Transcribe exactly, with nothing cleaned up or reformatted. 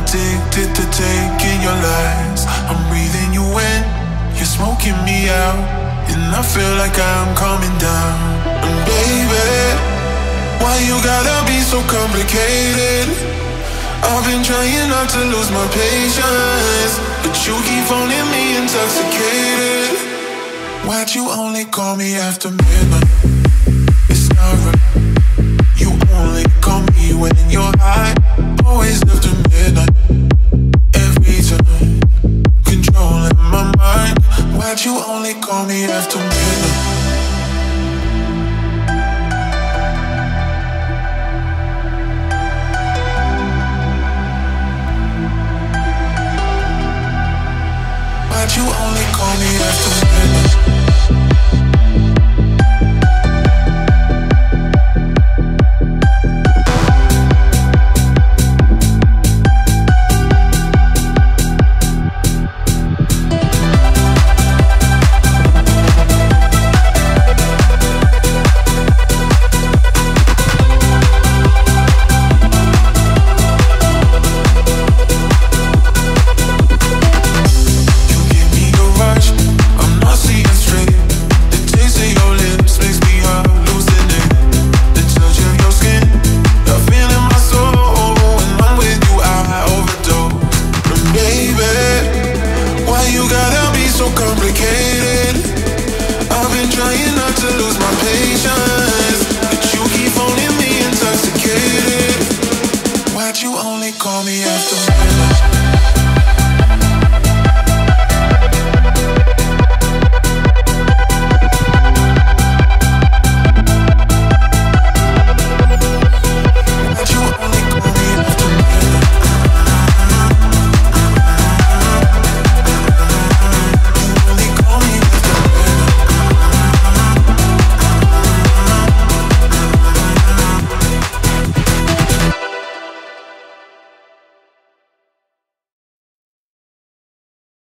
addicted to taking your lies. I'm breathing you in, you're smoking me out, and I feel like I'm coming down. And baby, why you gotta be so complicated? I've been trying not to lose my patience, but you keep phoning me intoxicated. Why'd you only call me after midnight?